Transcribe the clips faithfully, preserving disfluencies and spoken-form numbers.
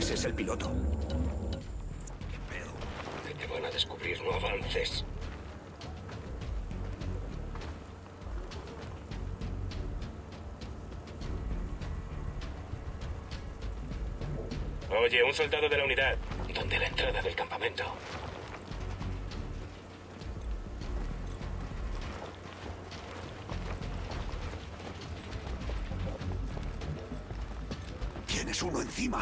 Ese es el piloto. Que te van a descubrir, no avances. Oye, un soldado de la unidad. ¿Dónde la entrada del campamento? Tienes uno encima.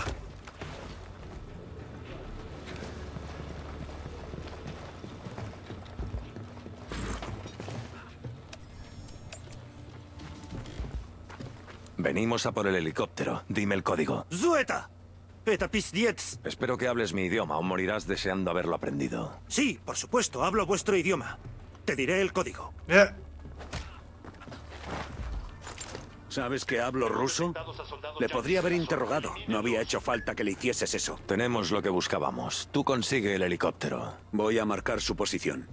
Venimos a por el helicóptero. Dime el código. Zueta. Это пиздец. Espero que hables mi idioma o morirás deseando haberlo aprendido. Sí, por supuesto, hablo vuestro idioma. Te diré el código. Eh, ¿Sabes que hablo ruso? Le podría haber interrogado. No había hecho falta que le hicieses eso. Tenemos lo que buscábamos. Tú consigue el helicóptero. Voy a marcar su posición.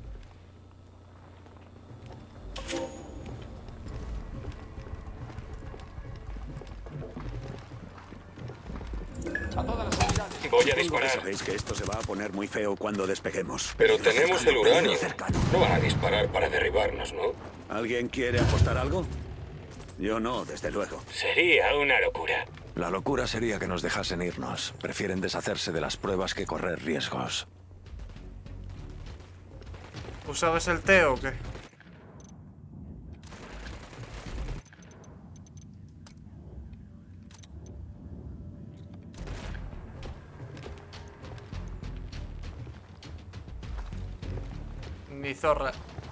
Voy a Supongo que disparar. sabéis que esto se va a poner muy feo cuando despeguemos. Pero tenemos el uranio. Cercano. No van a disparar para derribarnos, ¿no? ¿Alguien quiere apostar algo? Yo no, desde luego. Sería una locura. La locura sería que nos dejasen irnos. Prefieren deshacerse de las pruebas que correr riesgos. ¿Usabas el té o qué? Ni zorra.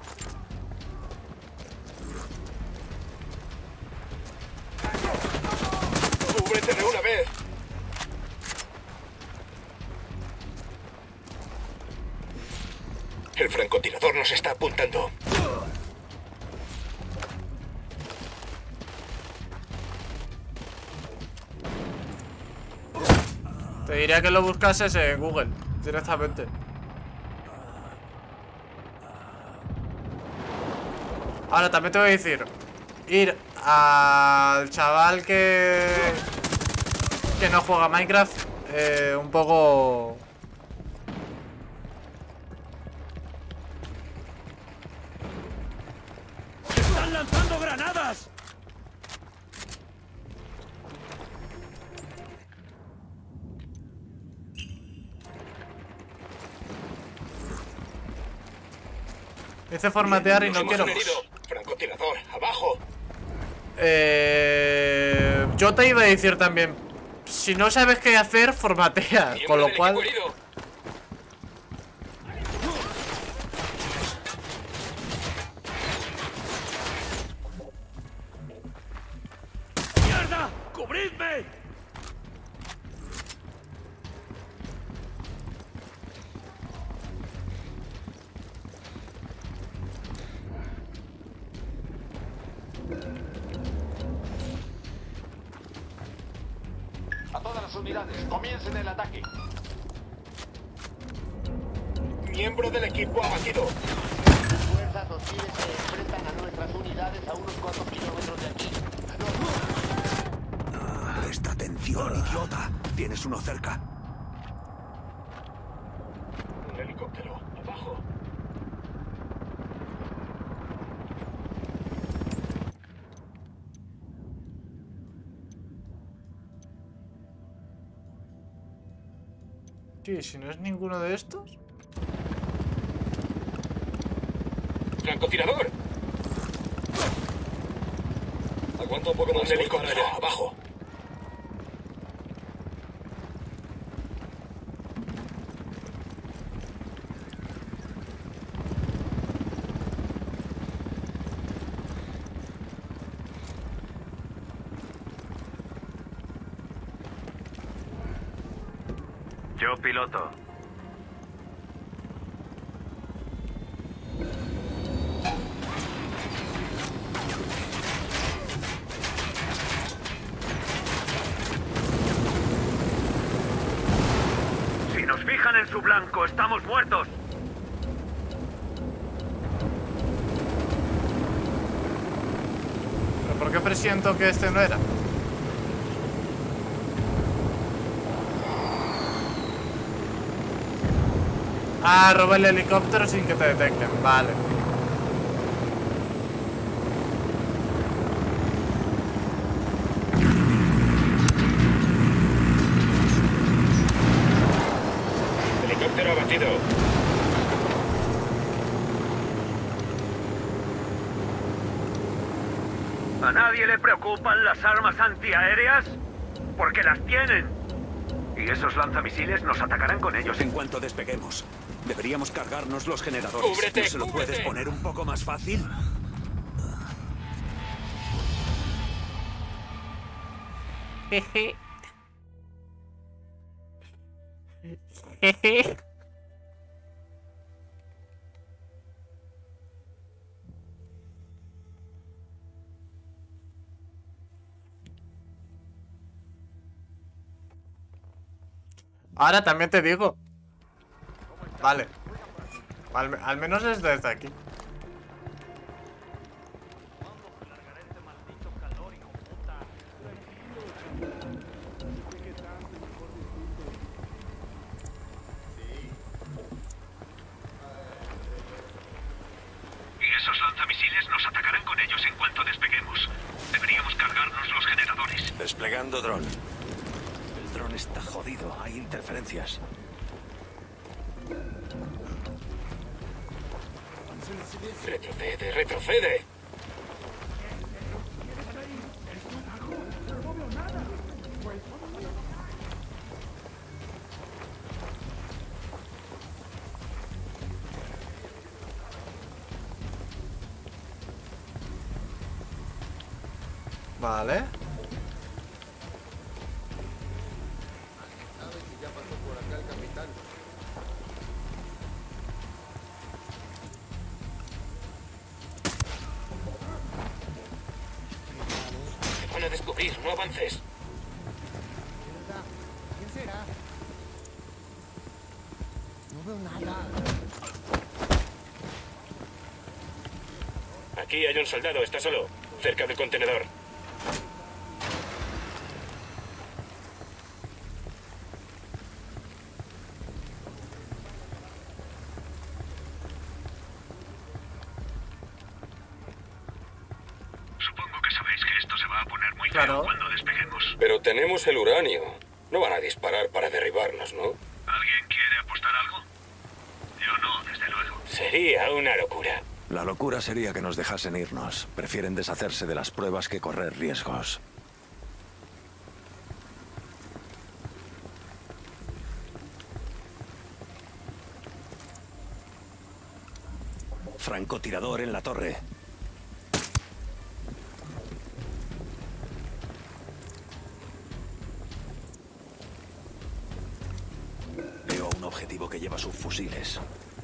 ¡Cúbrete de una vez! El francotirador nos está apuntando. Te diría que lo buscases en Google directamente. Ahora también te voy a decir, ir al chaval que que no juega Minecraft eh, un poco. ¡Están lanzando granadas! Hice formatear y Nos no hemos quiero. herido. Francotirador, abajo. Eh, yo te iba a decir también, si no sabes qué hacer, formatea. Miembro Con lo del cual. equipo herido. ¡Mierda! ¡Cubridme! A todas las unidades, comiencen el ataque. Miembro del equipo abatido. Fuerzas hostiles se enfrentan a nuestras unidades a unos cuantos kilómetros de aquí. Presta atención, idiota. Tienes uno cerca. Un helicóptero, abajo. Sí, si no es ninguno de estos. ¡Francotirador! Aguanta un poco más. Un helicóptero, abajo. Yo piloto. Si nos fijan en su blanco, estamos muertos. ¿Pero por qué presiento que este no era? Ah, roba el helicóptero sin que te detecten. Vale. Helicóptero abatido. ¿A nadie le preocupan las armas antiaéreas? Porque las tienen. Y esos lanzamisiles nos atacarán con ellos En cuanto despeguemos, deberíamos cargarnos los generadores. Cúbrete, ¿No se lo cúbrete. puedes poner un poco más fácil? Jeje. Jeje. Ahora también te digo. Vale. Al, al menos es desde aquí. Y esos lanzamisiles nos atacarán con ellos en cuanto despeguemos. Deberíamos cargarnos los generadores. Desplegando dron. El dron está jodido, hay interferencias. Retrocede, retrocede. Vale. Te van a descubrir, no avances. ¿Quién será? No veo nada. Aquí hay un soldado, está solo, cerca del contenedor. Supongo que sabéis que esto se va a poner muy Claro. feo cuando despeguemos. Pero tenemos el uranio. No van a disparar para derribarnos, ¿no? ¿Alguien quiere apostar algo? Yo no, desde luego. Sería una locura. La locura sería que nos dejasen irnos. Prefieren deshacerse de las pruebas que correr riesgos. Francotirador en la torre. Veo un objetivo que lleva subfusiles.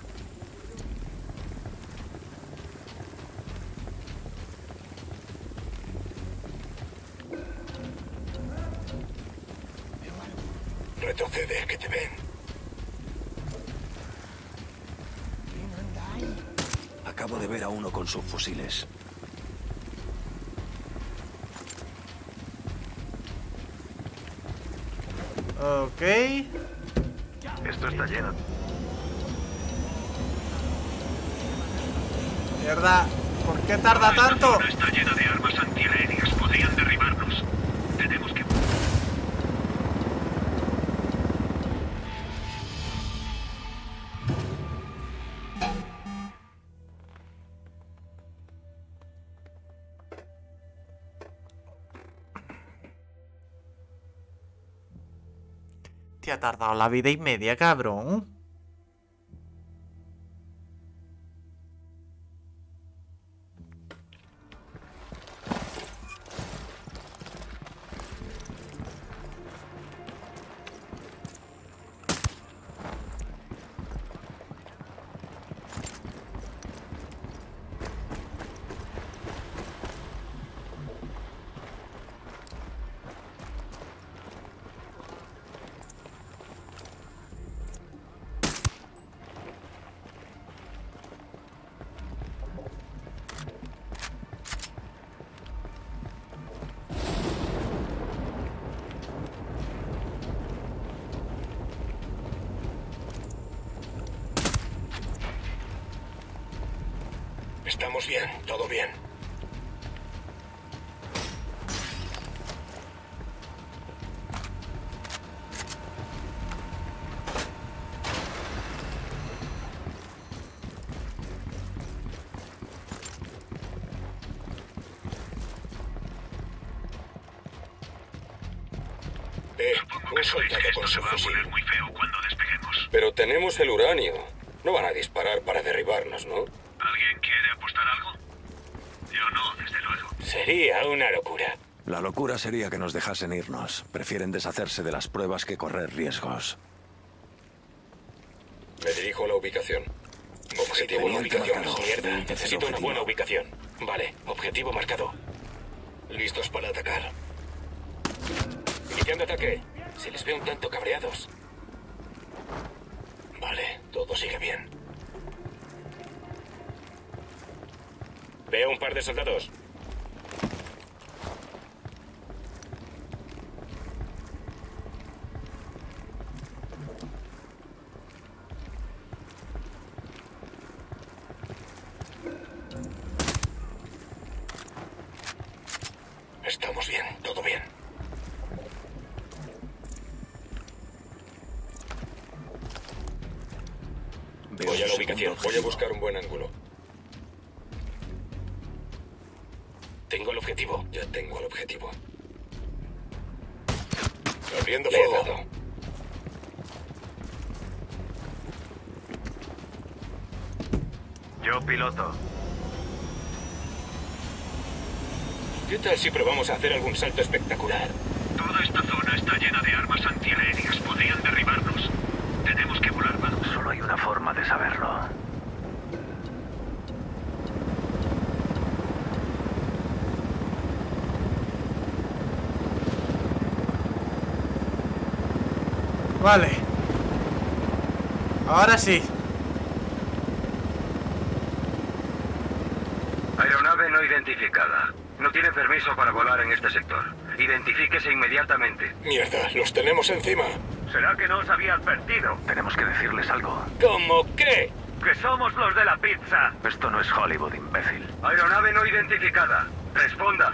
Retrocede, que te ven. Acabo de ver a uno con subfusiles. Ok. Esto está lleno. Mierda. ¿Por qué tarda Esta tanto? zona está llena de armas antiaéreas. Podrían derribarnos. Tenemos que... Te ha tardado la vida y media, cabrón. Estamos bien, todo bien. Eh, un soldado con su fusil. muy feo cuando despeguemos. Pero tenemos el uranio. No van a disparar para derribarnos, ¿no? ¿Alguien quiere apostar algo? Yo no, desde luego. Sería una locura. La locura sería que nos dejasen irnos. Prefieren deshacerse de las pruebas que correr riesgos. Me dirijo a la ubicación. Objetivo Teniente ubicación. marcado. Mierda, Tercer necesito una objetivo. buena ubicación. Vale, objetivo marcado. Listos para atacar. Iniciando ataque. Se les ve un tanto cabreados. Vale, todo sigue bien. Veo un par de soldados. Estamos bien, todo bien. Veo Voy a un la ubicación, segundo voy a objetivo. buscar un buen ángulo. Tengo el objetivo, ya tengo el objetivo. Abriendo Le he fuego. dado. Yo piloto. ¿Qué tal si probamos a hacer algún salto espectacular? Toda esta zona está llena de armas antiaéreas. Podrían derribarnos. Tenemos que volar más. Solo hay una forma de saberlo. Vale. Ahora sí. Aeronave no identificada. No tiene permiso para volar en este sector. Identifíquese inmediatamente. Mierda, los tenemos encima. ¿Será que no os había advertido? Tenemos que decirles algo. ¿Cómo qué? ¡Que somos los de la pizza! Esto no es Hollywood, imbécil. Aeronave no identificada. Responda.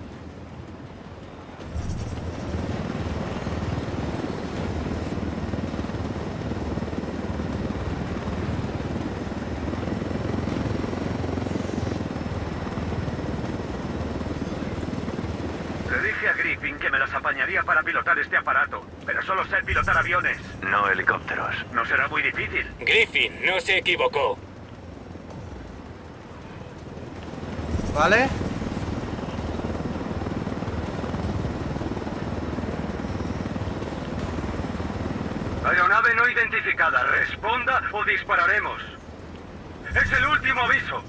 Le dije a Griffin que me las apañaría para pilotar este aparato, pero solo sé pilotar aviones. No helicópteros. No será muy difícil. Griffin no se equivocó. Vale. Aeronave no identificada. Responda o dispararemos. Es el último aviso.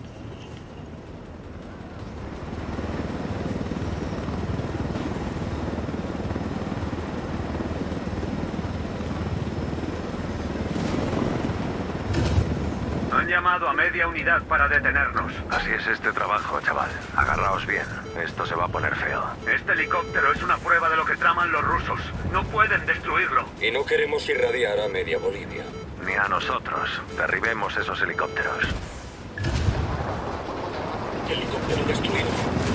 Han llamado a media unidad para detenernos. Así es este trabajo, chaval. Agarraos bien. Esto se va a poner feo. Este helicóptero es una prueba de lo que traman los rusos. No pueden destruirlo. Y no queremos irradiar a media Bolivia. Ni a nosotros. Derribemos esos helicópteros. Helicóptero destruido.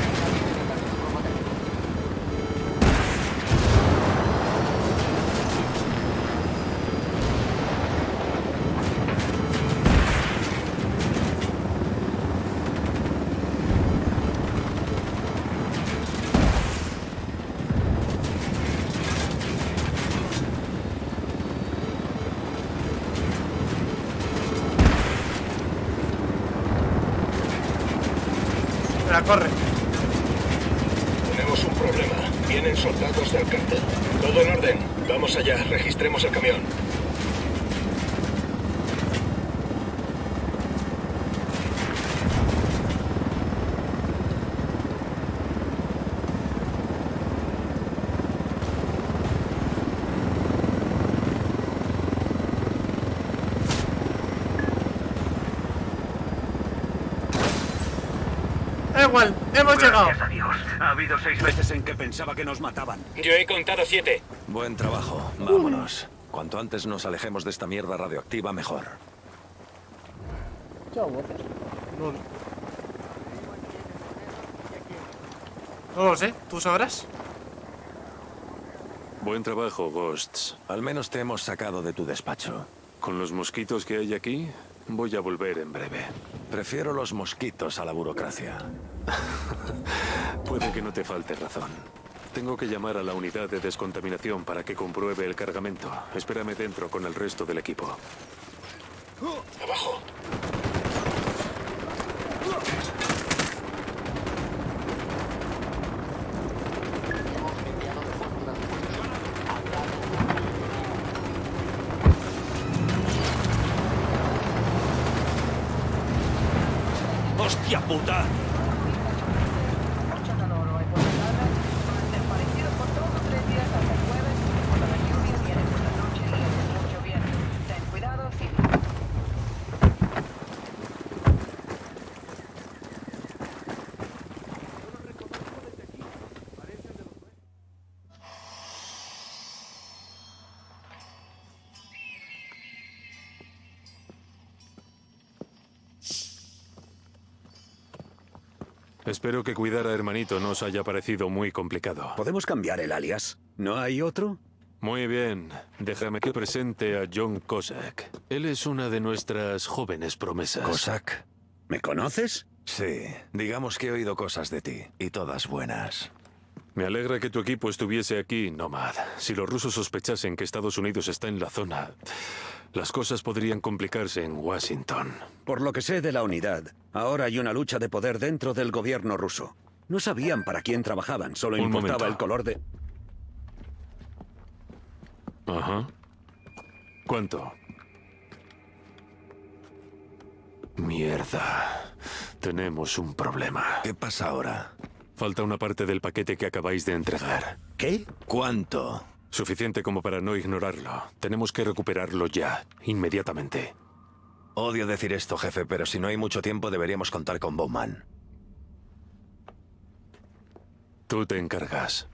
Espera, corre. Tenemos un problema. Vienen soldados del cártel. Todo en orden. Vamos allá. Registremos el camión. Da igual, hemos llegado. Gracias a Dios. Ha habido seis veces. Veces en que pensaba que nos mataban. Yo he contado siete. Buen trabajo. Vámonos. Cuanto antes nos alejemos de esta mierda radioactiva, mejor. Chao, botas. Lol. No lo sé, ¿tú sabrás? Buen trabajo, Ghosts. Al menos te hemos sacado de tu despacho. Con los mosquitos que hay aquí, voy a volver en breve. Prefiero los mosquitos a la burocracia. Puede que no te falte razón. Tengo que llamar a la unidad de descontaminación para que compruebe el cargamento. Espérame dentro con el resto del equipo. Abajo. ¡Hostia puta! Espero que cuidar a hermanito no os haya parecido muy complicado. ¿Podemos cambiar el alias? ¿No hay otro? Muy bien. Déjame que presente a John Cossack. Él es una de nuestras jóvenes promesas. ¿Cossack? ¿Me conoces? Sí. Digamos que he oído cosas de ti, y todas buenas. Me alegra que tu equipo estuviese aquí, Nomad. Si los rusos sospechasen que Estados Unidos está en la zona, las cosas podrían complicarse en Washington. Por lo que sé de la unidad, ahora hay una lucha de poder dentro del gobierno ruso. No sabían para quién trabajaban, solo Un importaba momento. el color de... Ajá. ¿Cuánto? Mierda. Tenemos un problema. ¿Qué pasa ahora? Falta una parte del paquete que acabáis de entregar. ¿Qué? ¿Cuánto? Suficiente como para no ignorarlo. Tenemos que recuperarlo ya, inmediatamente. Odio decir esto, jefe, pero si no hay mucho tiempo deberíamos contar con Bowman. Tú te encargas.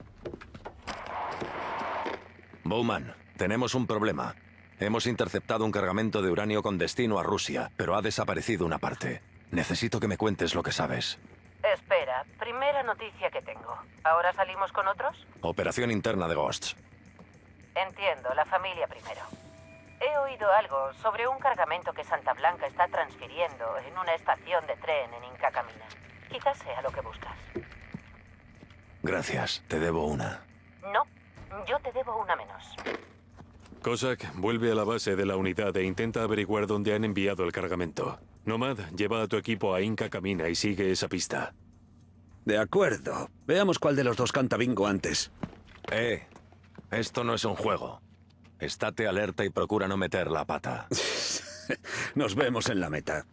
Bowman, tenemos un problema. Hemos interceptado un cargamento de uranio con destino a Rusia, pero ha desaparecido una parte. Necesito que me cuentes lo que sabes. Espera, primera noticia que tengo. ¿Ahora salimos con otros? Operación interna de Ghosts. Entiendo, la familia primero. He oído algo sobre un cargamento que Santa Blanca está transfiriendo en una estación de tren en Inca Camina. Quizás sea lo que buscas. Gracias, te debo una. No, yo te debo una menos. Cossack, vuelve a la base de la unidad e intenta averiguar dónde han enviado el cargamento. Nomad, lleva a tu equipo a Inca Camina y sigue esa pista. De acuerdo. Veamos cuál de los dos canta bingo antes. Eh, esto no es un juego. Estate alerta y procura no meter la pata. Nos vemos en la meta.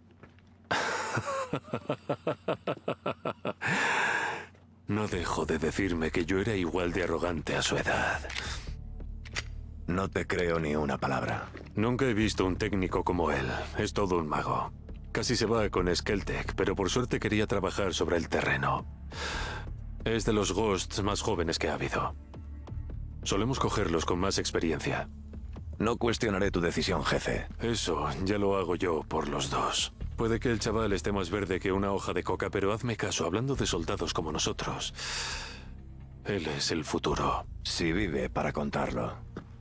No dejo de decirme que yo era igual de arrogante a su edad. No te creo ni una palabra. Nunca he visto un técnico como él. Es todo un mago. Casi se va con Skeltec, pero por suerte quería trabajar sobre el terreno. Es de los Ghosts más jóvenes que ha habido. Solemos cogerlos con más experiencia. No cuestionaré tu decisión, jefe. Eso ya lo hago yo por los dos. Puede que el chaval esté más verde que una hoja de coca, pero hazme caso, hablando de soldados como nosotros. Él es el futuro. Si vive para contarlo.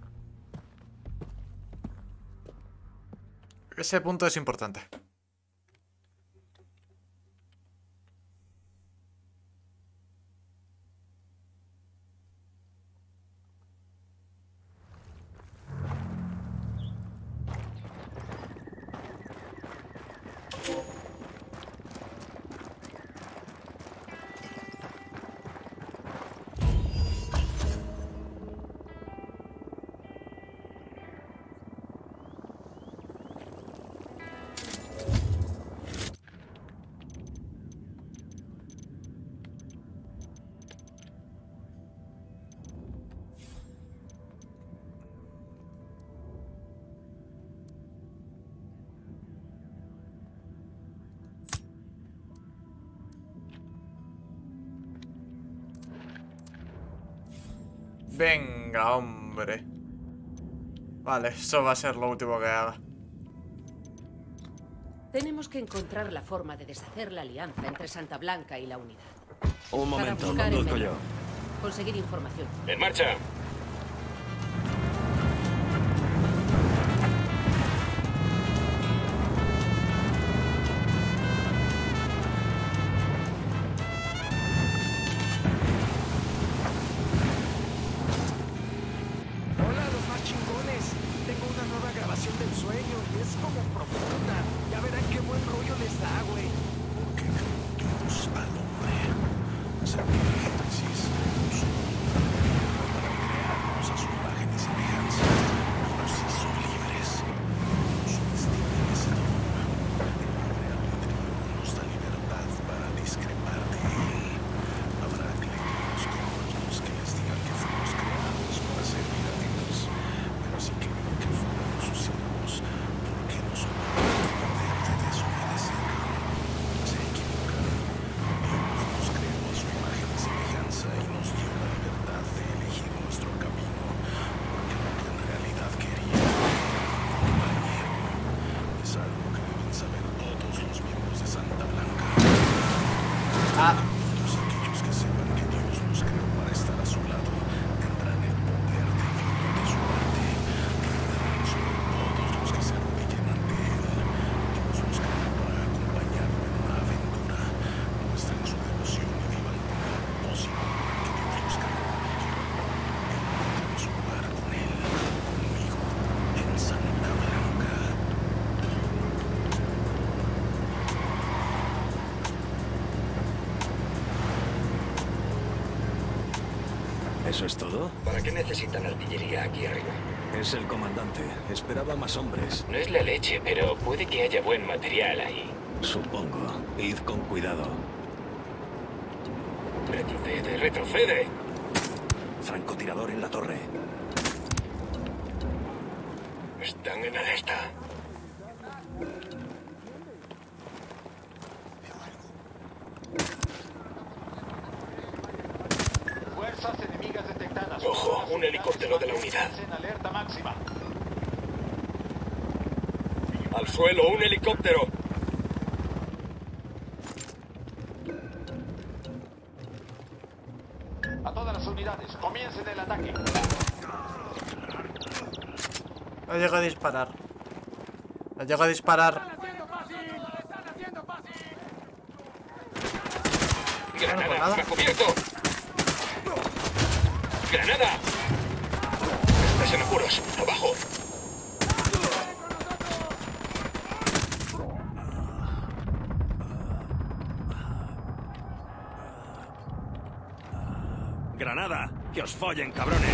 Ese punto es importante. Venga, hombre. Vale, eso va a ser lo último que haga. Tenemos que encontrar la forma de deshacer la alianza entre Santa Blanca y la unidad. Un momento, buscar el conduzco yo. menor, conseguir información. ¡En marcha! Hola, los más chingones. Tengo una nueva grabación del sueño y es como profunda. Ya verán qué buen rollo les da, güey. Porque Dios al hombre se Génesis para crearnos a su imagen y semejanza y nos hizo libres. Nos destino vencedor. El libre albedrío nos da libertad para discrepar de él. Habrá clérigos corruptos que les digan que fuimos creados para servir a Dios, pero si creen que fueron sus siervos, ¿por qué nos obligan a poder de desobedecer? Se equivocan. Dios nos creó a su imagen y semejanza y nos dio la libertad de elegir nuestro camino, porque lo que en realidad quería, compañero, es algo que deben saber todos los miembros de Santa Blanca. Ah. Todos aquellos que sepan que Dios nos creó para estar a su lado tendrán el poder divino de su parte. Reinarán sobre todos los que se arrodillen ante él. Dios nos creó para acompañarlo en una aventura. Muestren su devoción y vivan con el propósito que Dios los creó. Encuentren su lugar con él, conmigo, en Santa Blanca. ¿Eso es todo? ¿Para qué necesitan artillería aquí arriba? Es el comandante. Esperaba más hombres. No es la leche, pero puede que haya buen material ahí. Supongo. Id con cuidado. Retrocede, retrocede. Francotirador en la torre. Están en alerta. Fuerzas enemigas detectadas. Ojo, un helicóptero de la unidad. En alerta máxima. Al suelo, un helicóptero. A todas las unidades, comiencen el ataque. No llego a disparar. No llego a disparar. Granada, Bueno, pues nada. me ha cubierto. Granada. Estás en apuros. Abajo. ¡Granada! ¡Que os follen, cabrones!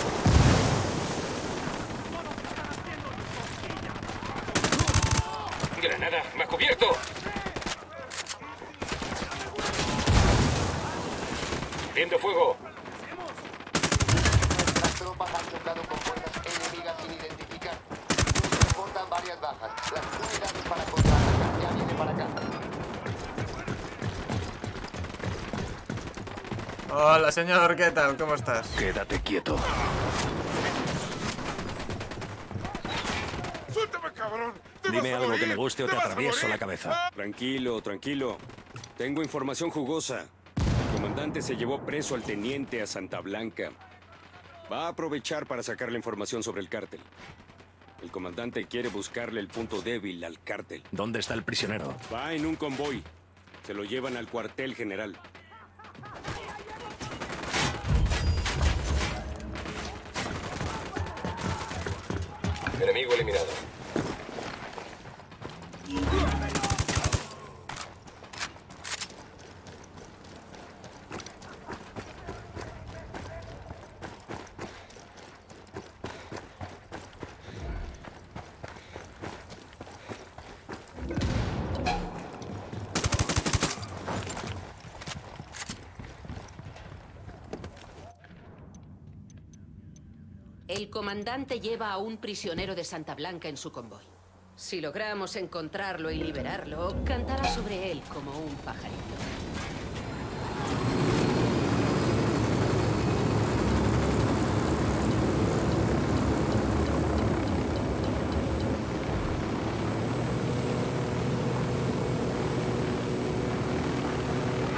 Granada, me ha cubierto. Viendo fuego. Las tropas han chocado con fuerzas enemigas sin identificar. Reportan varias bajas. Las unidades para contraatacar ya vienen para acá. Hola, señor, ¿qué tal? ¿Cómo estás? Quédate quieto. ¡Suéltame, cabrón! Dime algo que me guste o te atravieso la cabeza. Tranquilo, tranquilo. Tengo información jugosa. El comandante se llevó preso al teniente a Santa Blanca. Va a aprovechar para sacar la información sobre el cártel. El comandante quiere buscarle el punto débil al cártel. ¿Dónde está el prisionero? Va en un convoy. Se lo llevan al cuartel general. Enemigo eliminado. El comandante lleva a un prisionero de Santa Blanca en su convoy. Si logramos encontrarlo y liberarlo, cantará sobre él como un pajarito.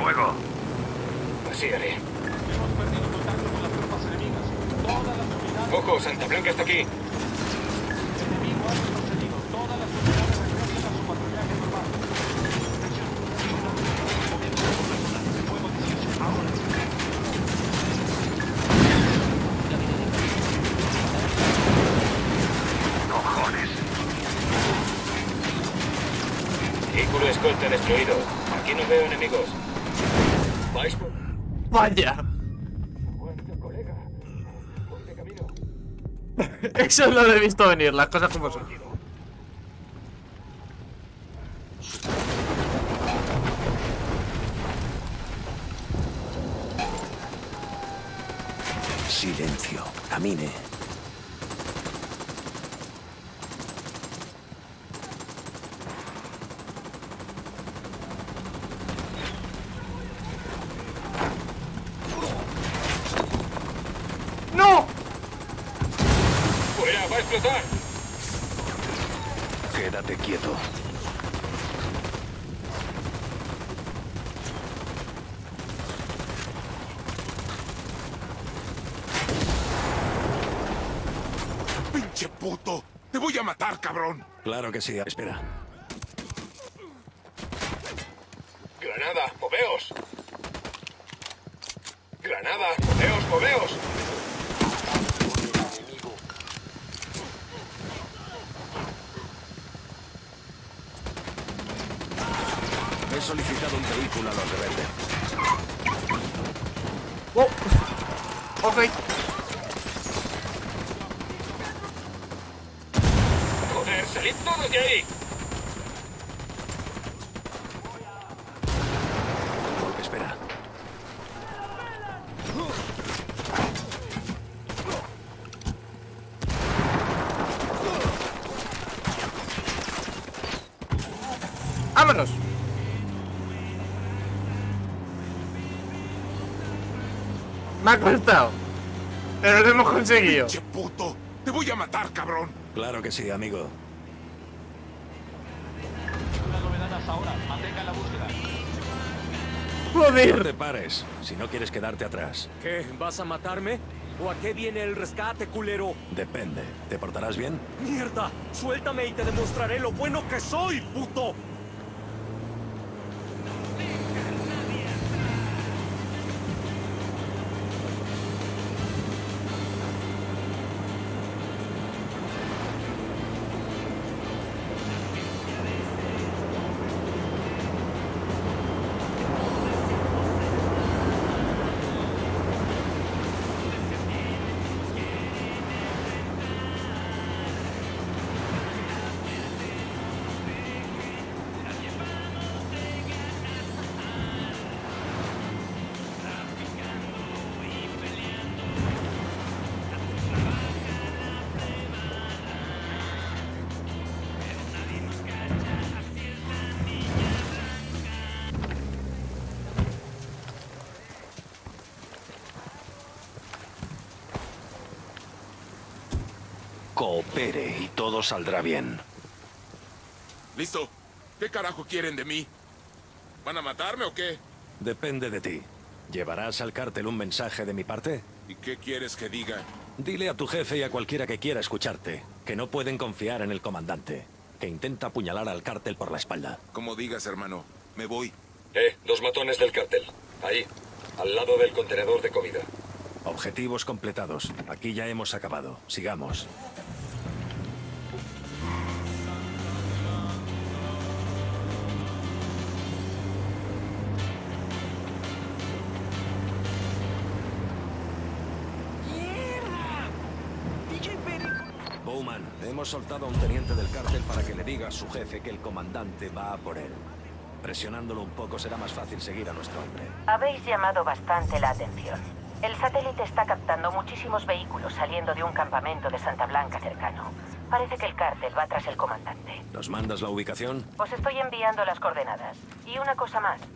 fuego. Así haré. Hemos perdido contacto con las tropas enemigas. Todas las unidades... Ojo, Santa Blanca está aquí. Enemigo ha retrocedido. Todas las unidades regresen a su patrullaje normal. Presión. Fuego dieciocho. Ahora. Cojones. Vehículo escolta destruido. Aquí no veo enemigos. ¿Vais por...? Vaya. Bueno, colega. Voy de camino. Eso no lo he visto venir, las cosas como son. Silencio. Camine. ¡No! ¡Fuera! ¡Va a explotar! Quédate quieto. ¡Pinche puto! ¡Te voy a matar, cabrón! Claro que sí, espera. ¡Granada! ¡Moveos! ¡Granada! ¡Moveos, moveos! He solicitado un vehículo a los rebeldes. Oh. Ok. ¡Joder, salid todos de ahí! Espera. ¡Vámonos! Me ha costado. Pero lo hemos conseguido. ¡Pinche puto! ¡Te voy a matar, cabrón! Claro que sí, amigo. Una novedad hasta ahora. Mantenga la búsqueda. No Joder. te pares, si no quieres quedarte atrás. ¿Qué? ¿Vas a matarme? ¿O a qué viene el rescate, culero? Depende. ¿Te portarás bien? ¡Mierda! ¡Suéltame y te demostraré lo bueno que soy, puto! Coopere y todo saldrá bien. ¿Listo? ¿Qué carajo quieren de mí? ¿Van a matarme o qué? Depende de ti. ¿Llevarás al cártel un mensaje de mi parte? ¿Y qué quieres que diga? Dile a tu jefe y a cualquiera que quiera escucharte que no pueden confiar en el comandante, que intenta apuñalar al cártel por la espalda. Como digas, hermano. Me voy. Eh, dos matones del cártel. Ahí, al lado del contenedor de comida. Objetivos completados. Aquí ya hemos acabado. Sigamos. Bowman, hemos soltado a un teniente del cártel para que le diga a su jefe que el comandante va a por él. Presionándolo un poco será más fácil seguir a nuestro hombre. Habéis llamado bastante la atención. El satélite está captando muchísimos vehículos saliendo de un campamento de Santa Blanca cercano. Parece que el cártel va tras el comandante. ¿Nos mandas la ubicación? Os estoy enviando las coordenadas. Y una cosa más.